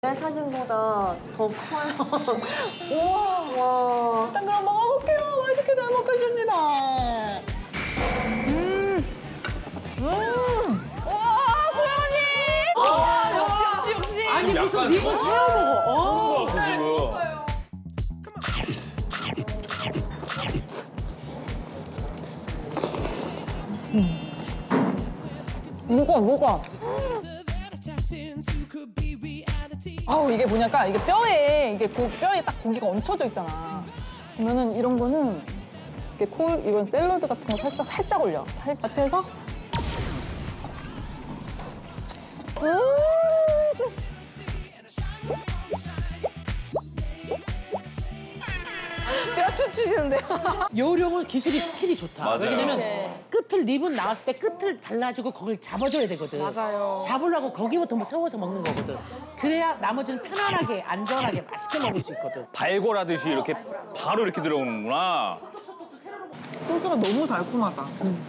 옛날 사진보다 더 커요. 우와. 일단 그럼 먹어볼게요. 맛있게 잘 먹겠습니다. 와, 소연이! 역시. 아니 무슨 이거 새우 먹어. 지금. 뭐가? 아우, 이게 뭐냐까 이게 뼈에 이게 그 뼈에 딱 고기가 얹혀져 있잖아. 그러면은 이런 거는 이렇게 이런 샐러드 같은 거 살짝 올려. 살짝 해서. 뼈 치시는데요? 요령은 기술이 스킬이 좋다. 맞아요. 왜냐면 끝을 립은 나왔을 때 끝을 발라주고 거길 잡아줘야 되거든. 맞아요. 잡으려고 거기부터 뭐 세워서 먹는 거거든. 그래야 나머지는 편안하게 안전하게 맛있게 먹을 수 있거든. 발골하듯이 이렇게 바로 이렇게 들어오는구나. 소스가 너무 달콤하다.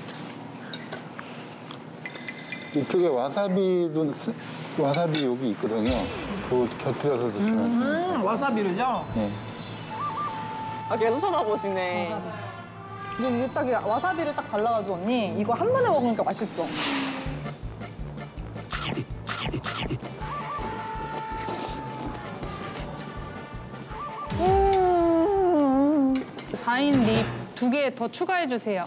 이쪽에 와사비 여기 있거든요. 그거 곁들여서 드시면. 와사비를요? 네. 아, 계속 쳐다보시네. 이게 딱 와사비를 딱 발라가지고 언니 이거 한 번에 먹으니까 맛있어. 사인 립 2개 더 추가해 주세요.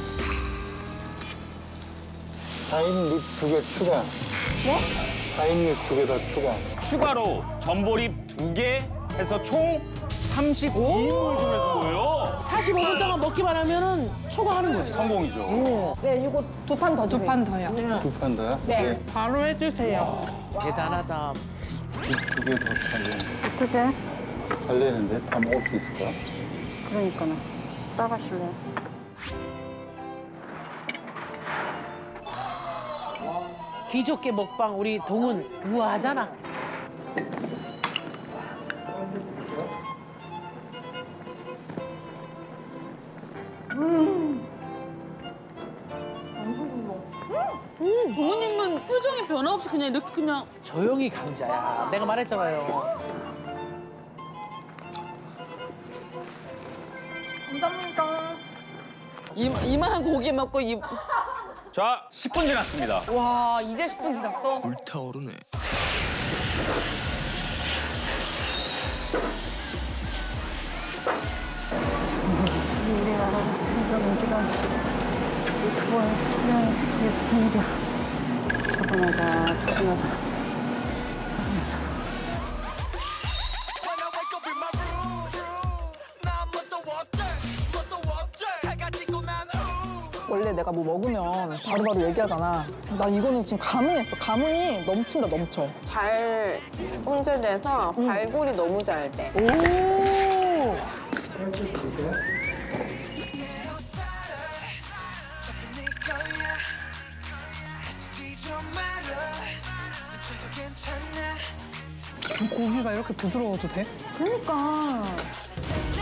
4인 립 2개 추가. 뭐? 4인 립 2개 더 추가. 추가로 전보립 2개 해서 총 35인분을 주는 거예요. 45분 동안 먹기만 하면은 초과하는 거지. 성공이죠. 네, 이거 2판 더 주세요. 2판 더요. 2판 더요? 네. 바로 해주세요. 대단하다. 2개 더 달래는데. 어떻게? 달래는데 다 먹을 수 있을까? 그러니까요. 따가실래요? 귀족계 먹방 우리 동은 우아하잖아. 부모님은 표정이 변화 없이 그냥 이렇게 그냥 조용히 강자야. 내가 말했잖아요. 감사합니다. 이만한 고기 먹고 자, 10분 지났습니다. 와 이제 10분 지났어? 불타오르네. 우리나라 생선 음식은 유튜버에 출연할 분위기야. 차분하자. 원래 내가 뭐 먹으면 바로바로 얘기하잖아. 나 이거는 지금 감흥했어. 감흥이 넘친다, 넘쳐. 잘 손질돼서 발골이 너무 잘 돼. 오! 고기가 이렇게 부드러워도 돼? 그러니까.